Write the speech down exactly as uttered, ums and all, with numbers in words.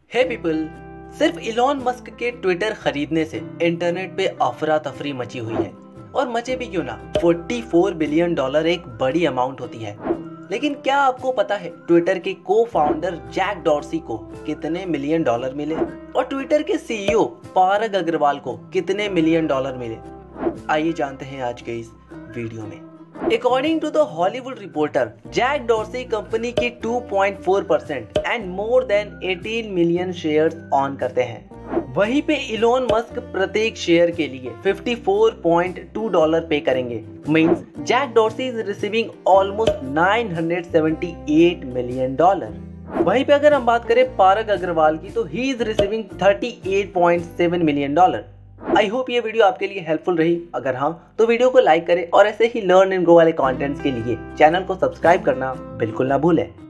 हे people, सिर्फ Elon Musk के Twitter खरीदने से इंटरनेट पे अफरा तफरी मची हुई है। और मचे भी क्यों ना, चौवालीस बिलियन डॉलर एक बड़ी अमाउंट होती है। लेकिन क्या आपको पता है ट्विटर के को फाउंडर जैक डॉर्सी को कितने मिलियन डॉलर मिले और ट्विटर के सीईओ पारग अग्रवाल को कितने मिलियन डॉलर मिले? आइए जानते हैं आज के इस वीडियो में। According to the Hollywood Reporter, Jack Dorsey company की two point four percent and more than अठारह मिलियन शेयर्स ऑन करते हैं। वहीं पे इलॉन मस्क प्रत्येक शेयर के लिए चौवन पॉइंट टू डॉलर पे करेंगे। Means Jack Dorsey is receiving almost nine hundred seventy eight million dollar. वहीं पे अगर हम बात करें पारग अग्रवाल की, तो ही is receiving thirty eight point seven million dollar. I hope ये वीडियो आपके लिए हेल्पफुल रही। अगर हाँ तो वीडियो को लाइक करें और ऐसे ही लर्न एंड ग्रो वाले कंटेंट्स के लिए चैनल को सब्सक्राइब करना बिल्कुल ना भूलें।